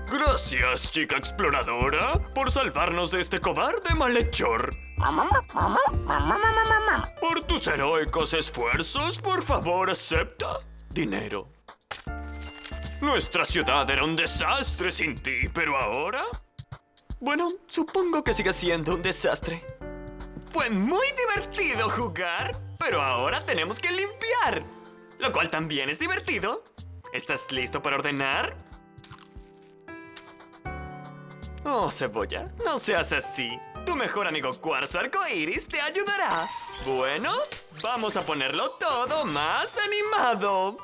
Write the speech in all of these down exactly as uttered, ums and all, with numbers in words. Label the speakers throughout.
Speaker 1: Gracias, chica exploradora, por salvarnos de este cobarde malhechor. Por tus heroicos esfuerzos, por favor, acepta dinero. Nuestra ciudad era un desastre sin ti, pero ahora... Bueno, supongo que sigue siendo un desastre. Fue muy divertido jugar, pero ahora tenemos que limpiar, lo cual también es divertido. ¿Estás listo para ordenar? Oh, Cebolla, no seas así. Tu mejor amigo Cuarzo Arcoiris te ayudará. Bueno, vamos a ponerlo todo más animado.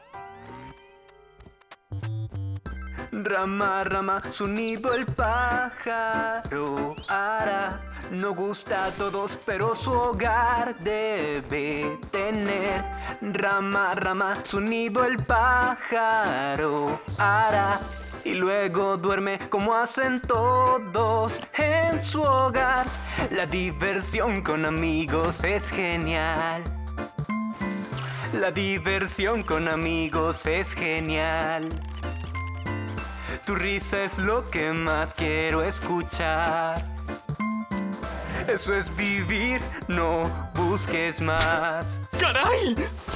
Speaker 2: Rama, rama, su nido el pájaro hará. No gusta a todos, pero su hogar debe tener. Rama, rama, su nido el pájaro hará. Y luego duerme como hacen todos en su hogar. La diversión con amigos es genial. La diversión con amigos es genial. Tu risa es lo que más quiero escuchar. Eso es vivir, no busques más.
Speaker 1: ¡Caray!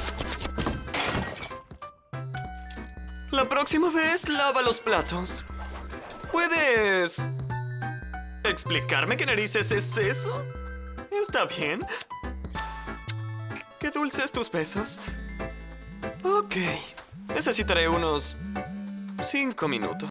Speaker 1: La próxima vez lava los platos. ¿Puedes explicarme qué narices es eso? Está bien. Qué dulces tus besos. Ok. Necesitaré unos cinco minutos.